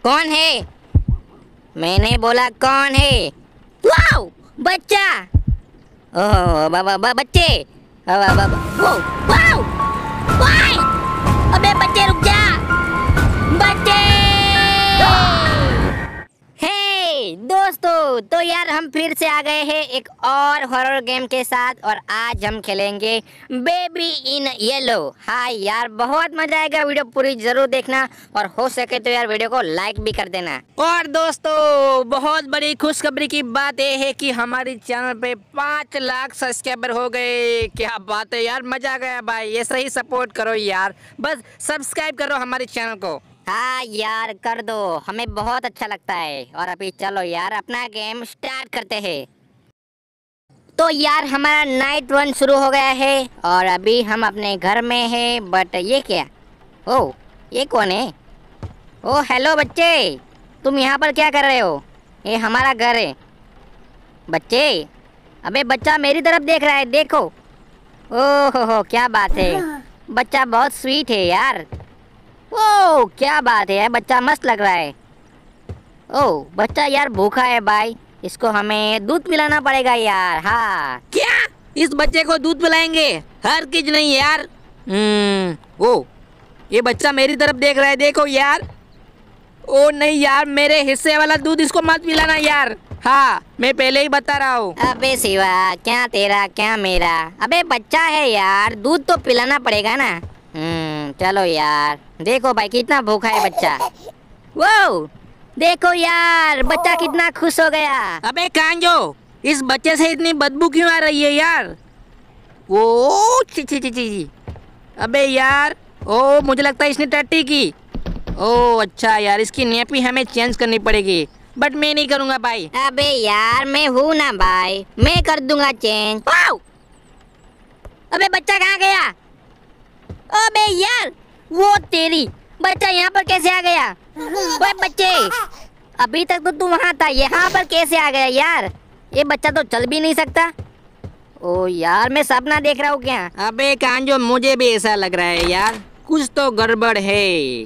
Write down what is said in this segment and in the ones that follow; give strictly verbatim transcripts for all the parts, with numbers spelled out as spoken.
कौन है? मैंने बोला कौन है? वाओ, बच्चा। ओह बाबा बा, बच्चे। बा, बा, वो, वाओ, वाई। अबे बच्चे रुक जा, बच्चे। हे दोस्तों, तो यार हम फिर से आ गए हैं एक और हॉरर गेम के साथ और आज हम खेलेंगे बेबी इन येलो। हाँ यार, बहुत मजा आएगा। वीडियो पूरी जरूर देखना और हो सके तो यार वीडियो को लाइक भी कर देना। और दोस्तों, बहुत बड़ी खुशखबरी की बात यह है कि हमारे चैनल पे पाँच लाख सब्सक्राइबर हो गए। क्या बात है यार, मजा आ गया भाई। ऐसे ही सपोर्ट करो यार, बस सब्सक्राइब करो हमारे चैनल को। हाँ यार कर दो, हमें बहुत अच्छा लगता है। और अभी चलो यार अपना गेम स्टार्ट करते हैं। तो यार हमारा नाइट वन शुरू हो गया है और अभी हम अपने घर में हैं। बट ये क्या? ओह, ये कौन है? ओह हेलो बच्चे, तुम यहाँ पर क्या कर रहे हो? ये हमारा घर है बच्चे। अबे बच्चा मेरी तरफ देख रहा है, देखो। ओह हो हो, क्या बात है, बच्चा बहुत स्वीट है यार। ओह क्या बात है यार, बच्चा मस्त लग रहा है। ओह बच्चा यार भूखा है भाई, इसको हमें दूध पिलाना पड़ेगा यार। हाँ क्या इस बच्चे को दूध पिलाएंगे? हर किज नहीं यार। हम्म ओ ये बच्चा मेरी तरफ देख रहा है, देखो यार। ओ नहीं यार, मेरे हिस्से वाला दूध इसको मत पिलाना यार। हाँ मैं पहले ही बता रहा हूँ। अबे शिवा, क्या तेरा क्या मेरा? अबे बच्चा है यार, दूध तो पिलाना पड़ेगा ना। हम्म चलो यार, देखो भाई कितना भूखा है बच्चा। वो देखो यार, बच्चा कितना खुश हो गया। अबे कांजो, इस बच्चे से इतनी बदबू क्यों आ रही है यार? ओ ची ची ची ची। अबे यार, ओ मुझे लगता है इसने टट्टी की। ओ अच्छा यार, इसकी नेपी हमें चेंज करनी पड़ेगी, बट मैं नहीं करूँगा भाई। अबे यार मैं हूँ ना भाई, मैं कर दूंगा चेंज। अबे बच्चा कहाँ गया? अबे यार, वो तेरी, बच्चा यहाँ पर कैसे आ गया? ओए बच्चे, अभी तक तो तू वहाँ था, यहाँ पर कैसे आ गया यार? ये बच्चा तो चल भी नहीं सकता। ओ यार, मैं सपना देख रहा हूँ क्या? अबे कांजो, मुझे भी ऐसा लग रहा है यार, कुछ तो गड़बड़ है।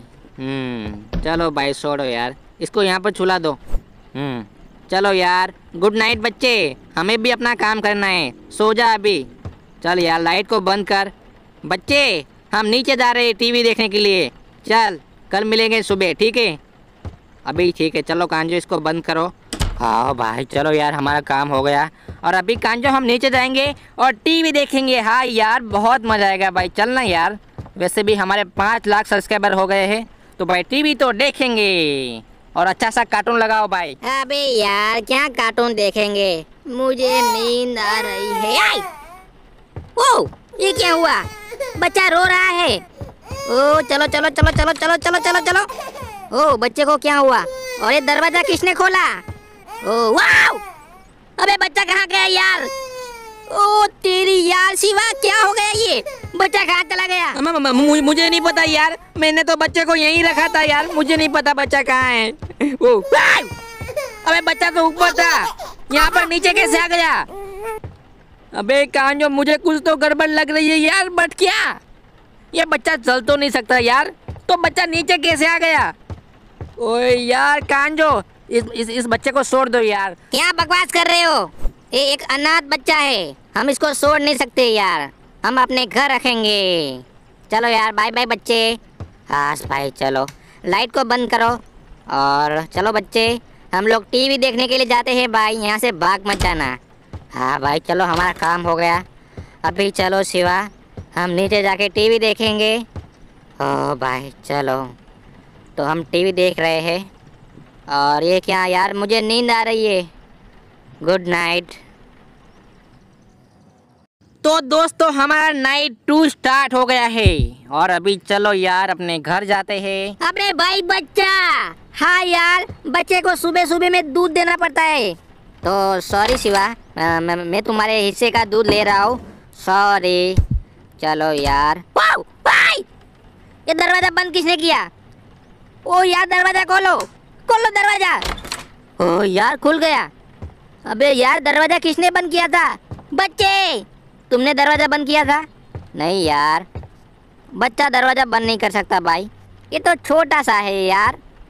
हम्म चलो भाई छोड़ो यार, इसको यहाँ पर छुला दो। हम्म चलो यार, गुड नाइट बच्चे, हमें भी अपना काम करना है, सो जा अभी। चल यार लाइट को बंद कर। बच्चे हम नीचे जा रहे हैं टीवी देखने के लिए, चल कल मिलेंगे सुबह, ठीक है? अभी ठीक है, चलो कांजो इसको बंद करो। हाँ भाई चलो यार, हमारा काम हो गया। और अभी कांजो हम नीचे जाएंगे और टीवी देखेंगे। हाँ यार बहुत मज़ा आएगा भाई, चलना यार। वैसे भी हमारे पाँच लाख सब्सक्राइबर हो गए हैं, तो भाई टीवी तो देखेंगे और अच्छा सा कार्टून लगाओ भाई। अबे यार क्या कार्टून देखेंगे, मुझे नींद आ रही है। आई! ओ ये क्या हुआ? बच्चा रो रहा है। ओ चलो चलो चलो चलो चलो चलो चलो चलो। ओ बच्चे को क्या हुआ? और ये दरवाजा किसने खोला? Oh wow! अबे बच्चा कहाँ गया यार? ओ तेरी यार शिवा, क्या हो गया ये? बच्चा कहाँ चला गया? म, म, म, मुझे नहीं पता यार, मैंने तो बच्चे को यहीं रखा था यार, मुझे नहीं पता बच्चा कहाँ है। ओ अबे बच्चा तो ऊपर था, यहाँ पर नीचे कैसे आ गया? अबे कांजो, मुझे कुछ तो गड़बड़ लग रही है यार, बट क्या? ये बच्चा चल तो नहीं सकता यार, तो बच्चा नीचे कैसे आ गया? ओए यार कांजो, इस इस इस बच्चे को छोड़ दो यार। क्या बकवास कर रहे हो? ये एक अनाथ बच्चा है, हम इसको छोड़ नहीं सकते यार, हम अपने घर रखेंगे। चलो यार, बाय बाय बच्चे। हाँ भाई चलो, लाइट को बंद करो और चलो बच्चे, हम लोग टीवी देखने के लिए जाते हैं भाई, यहाँ से भाग मत जाना। हाँ भाई चलो, हमारा काम हो गया। अभी चलो शिवा, हम नीचे जाके टीवी देखेंगे। ओह भाई चलो, तो हम टीवी देख रहे हैं। और ये क्या यार, मुझे नींद आ रही है। Good night. तो दोस्तों, हमारा नाइट टू स्टार्ट हो गया है और अभी चलो यार अपने घर जाते हैं। अबे भाई बच्चा, हाँ यार, बच्चे को सुबह सुबह में दूध देना पड़ता है, तो सॉरी शिवा, मैं, मैं तुम्हारे हिस्से का दूध ले रहा हूँ, सॉरी। चलो यार। वाओ भाई, ये दरवाजा बंद किसने किया? ओ यार दरवाजा खोलो, खोलो दरवाजा। ओ यार खुल गया। अबे यार दरवाजा किसने बंद किया था? बच्चे, तुमने दरवाजा बंद किया था? नहीं यार, बच्चा दरवाजा बंद नहीं कर सकता भाई, ये तो छोटा सा है यार।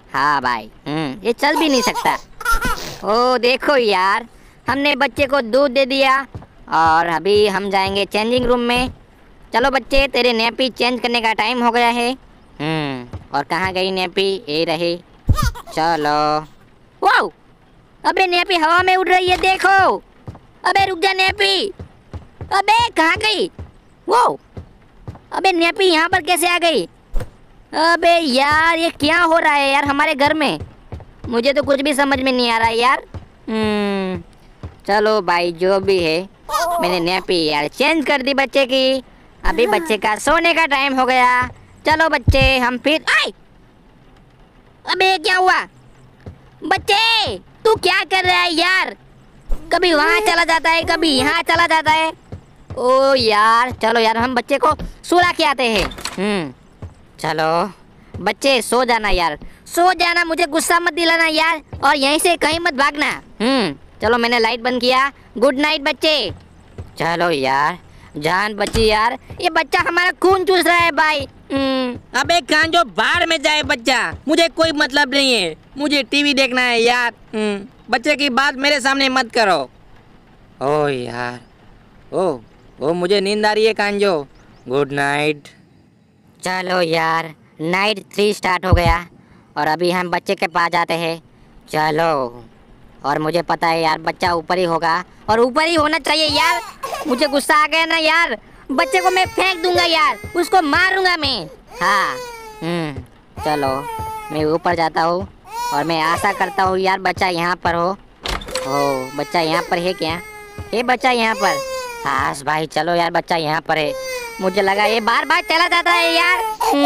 हाँ भाई, हम्म ये चल भी नहीं सकता। ओ देखो यार, हमने बच्चे को दूध दे दिया और अभी हम जाएंगे चेंजिंग रूम में। चलो बच्चे, तेरे नैपी चेंज करने का टाइम हो गया है। हम्म और कहाँ गई नैपी? ये रही। चलो। वाओ, अबे नैपी हवा में उड़ रही है, देखो। अबे रुक जा नैपी। अबे कहाँ गई? वो अबे नैपी यहाँ पर कैसे आ गई? अबे यार, ये क्या हो रहा है यार हमारे घर में? मुझे तो कुछ भी समझ में नहीं आ रहा है यार। हम्म चलो भाई, जो भी है, मैंने नैपी यार चेंज कर दी बच्चे की। अभी बच्चे का सोने का टाइम हो गया। चलो बच्चे, हम फिर आए। अबे क्या हुआ? बच्चे तू क्या कर रहा है यार? कभी वहाँ चला जाता है, कभी यहाँ चला जाता है। ओ यार, चलो यार हम बच्चे को सुला के आते हैं। हम्म चलो बच्चे, सो जाना यार, सो जाना, मुझे गुस्सा मत दिलाना यार, और यहीं से कहीं मत भागना। हम्म चलो, मैंने लाइट बंद किया। गुड नाइट बच्चे। चलो यार, जान बची यार, ये बच्चा हमारा खून चूस रहा है भाई। हम्म अबे कांजो, बाहर में जाए बच्चा, मुझे कोई मतलब नहीं है, मुझे टीवी देखना है यार। हम्म बच्चे की बात मेरे सामने मत करो। ओ यार, ओ ओ मुझे नींद आ रही है कांजो। Good night. चलो यार, नाइट थ्री स्टार्ट हो गया और अभी हम बच्चे के पास जाते हैं। चलो, और मुझे पता है यार बच्चा ऊपर ही होगा, और ऊपर ही होना चाहिए यार। मुझे गुस्सा आ गया ना यार, बच्चे को मैं फेंक दूंगा यार, उसको मारूंगा मैं। हाँ, हम्म चलो मैं ऊपर जाता हूँ और मैं आशा करता हूँ यार बच्चा यहाँ पर हो। ओ बच्चा यहाँ पर है क्या? ये बच्चा यहाँ पर? हाँ भाई, चलो यार बच्चा यहाँ पर है। मुझे लगा ये बार बार चला जाता है यार।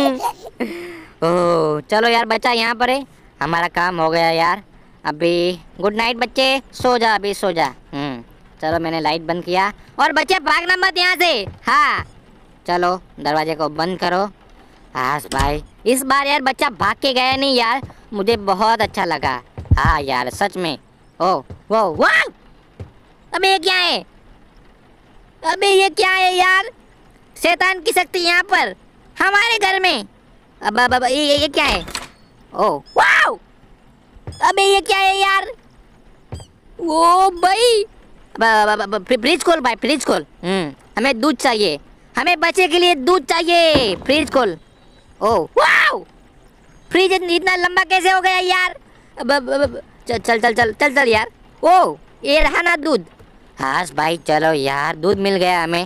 ओह चलो यार, बच्चा यहाँ पर है, हमारा काम हो गया यार। अभी गुड नाइट बच्चे, सो जा, अभी सो जा। हम्म चलो, मैंने लाइट बंद किया, और बच्चे भागना मत यहाँ से। हाँ चलो, दरवाजे को बंद करो। हाँ भाई, इस बार यार बच्चा भाग के गया नहीं यार, मुझे बहुत अच्छा लगा। हाँ यार सच में। ओ वो वाह, अबे ये क्या है? अबे ये क्या है यार? शैतान की शक्ति यहाँ पर हमारे घर में। अब अब अब ये, ये क्या है? ओ वाओ, अबे ये क्या है यार? ओ भाई, फ्रिज खोल भाई, फ्रिज खोल। हम्म हमें दूध चाहिए, हमें बच्चे के लिए दूध चाहिए। फ्रिज खोल। ओ वाओ, फ्रिज इतना लंबा कैसे हो गया यार? अब, अब, अब, चल चल चल चल चल चल यार। ओ ये रहा ना दूध। हाँ भाई, चलो यार, दूध मिल गया हमें।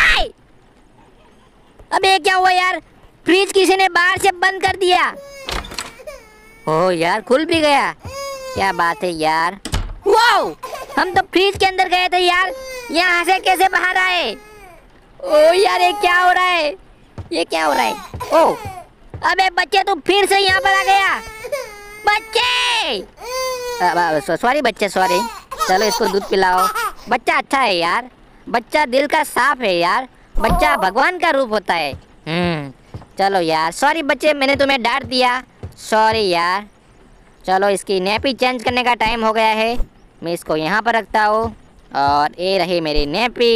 अबे क्या हुआ यार? फ्रिज किसी ने बाहर से बंद कर दिया। ओ यार, खुल भी गया, क्या बात है यार। वाओ, हम तो फ्रिज के अंदर गए थे यार, यहाँ से कैसे बाहर आए? ओ यार, ये क्या हो रहा है? ये क्या हो रहा है? ओ अबे बच्चे, तू फिर से यहाँ पर आ गया। बच्चे, सॉरी बच्चे, सॉरी। चलो इसको दूध पिलाओ। बच्चा अच्छा है यार, बच्चा दिल का साफ है यार, बच्चा भगवान का रूप होता है। हम्म चलो यार, सॉरी बच्चे, मैंने तुम्हें डांट दिया, सॉरी यार। चलो, इसकी नैपी चेंज करने का टाइम हो गया है, मैं इसको यहाँ पर रखता हूँ, और ये रही मेरी नैपी।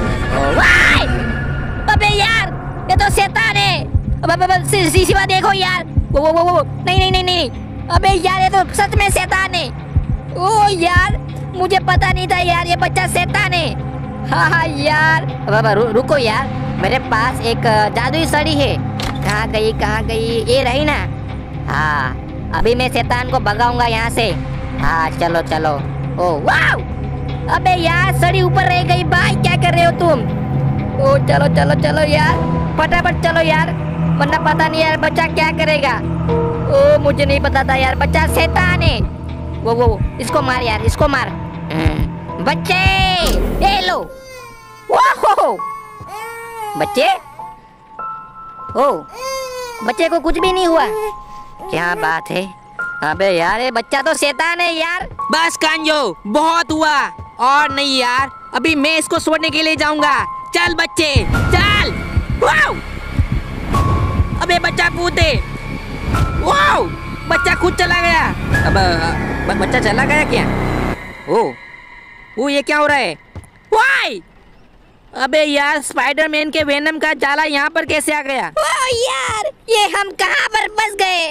अबे यार, ये तो शैतान है। अब अब अब शिवा देखो यार। वो वो वो वो नहीं नहीं नहीं नहीं, अबे यार ये तो सच में शैतान है। ओ यार, मुझे पता नहीं था यार ये बच्चा शैतान है। हाँ हाँ यार, अब रु, रुको यार, मेरे पास एक जादुई सड़ी है। कहाँ गई कहाँ गई? ये रही ना। हाँ, अभी मैं शैतान को भगाऊंगा यहाँ से। हाँ चलो चलो। ओ वाव, अबे यार सड़ी ऊपर रह गई भाई, क्या कर रहे हो तुम? ओ चलो चलो चलो यार, फटाफट चलो यार, वरना पता नहीं यार बच्चा क्या करेगा। ओ मुझे नहीं पता था यार, बच्चा शैतान है। वो वो वो, इसको मार यार, इसको मार। बच्चे, ये लो। वाह बच्चे, ओ बच्चे को कुछ भी नहीं हुआ, क्या बात है। अबे यार, ये बच्चा तो शैतान है यार। बस कांजो, बहुत हुआ, और नहीं यार, अभी मैं इसको छोड़ने के लिए जाऊंगा। चल बच्चे, चल। वाओ, अबे बच्चा कूदे। वाओ, बच्चा खुद चला गया। अब अब बच्चा चला गया क्या? ओ ओ ये क्या हो रहा है? वाई, अबे यार, स्पाइडरमैन के वेनम का जाला यहाँ पर कैसे आ गया? ओ यार, ये हम कहाँ पर फंस गए?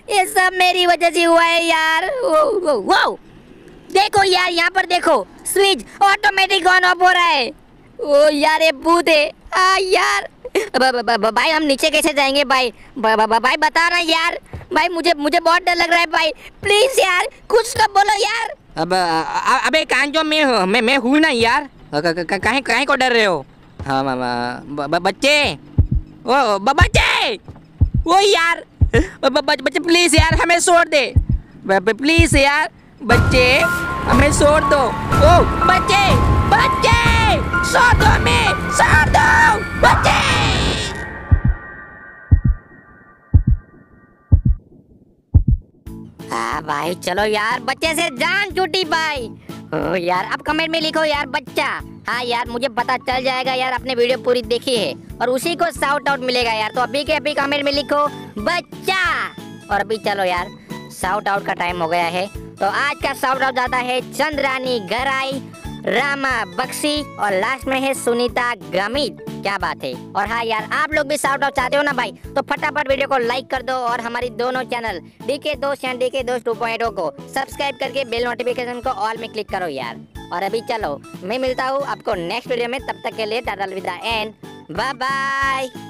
ये सब मेरी वजह से हुआ है यार। वो, वो, वो। देखो यार यहाँ पर देखो, स्विच ऑटोमेटिक ऑन ऑफ हो रहा है। ओ यार ये भूत है। आ यार ब, ब, ब, ब, भाई हम नीचे कैसे जाएंगे भाई? ब, ब, ब, भाई बता रहा यार भाई, मुझे मुझे बहुत डर लग रहा है भाई, प्लीज यार कुछ तो बोलो यार। अब अ- अबे कांजो मैं हूँ- मैं मैं हूँ ना यार, कहीं कहीं को डर रहे हो? हाँ मामा, ब- ब- बच्चे, ओ ब- बच्चे, ओ यार, ब- ब- ब- बच्चे प्लीज यार हमें छोड़ दे, ब- ब- प्लीज यार बच्चे हमें छोड़ दो। ओ बच्चे, बच्चे छोड़ दो, हमें छोड़ दो बच्चे। हाँ भाई चलो यार, बच्चे से जान छूटी भाई। ओ यार अब कमेंट में लिखो यार बच्चा। हाँ यार मुझे पता चल जाएगा यार, आपने वीडियो पूरी देखी है और उसी को शाउट आउट मिलेगा यार। तो अभी के अभी कमेंट में लिखो बच्चा। और अभी चलो यार शाउट आउट का टाइम हो गया है। तो आज का शाउट आउट जाता है चंद्रानी गराई, रामा बक्सी और लास्ट में है सुनीता गमित। क्या बात है। और हाँ यार आप लोग भी शाउट आउट चाहते हो ना भाई, तो फटाफट वीडियो को लाइक कर दो और हमारी दोनों चैनल डीके दोस्त या डीके दोस्त टू पॉइंट ओ को सब्सक्राइब करके बेल नोटिफिकेशन को ऑल में क्लिक करो यार। और अभी चलो मैं मिलता हूँ आपको नेक्स्ट वीडियो में, तब तक के लिए टाटा अलविदा एंड बाय बाय।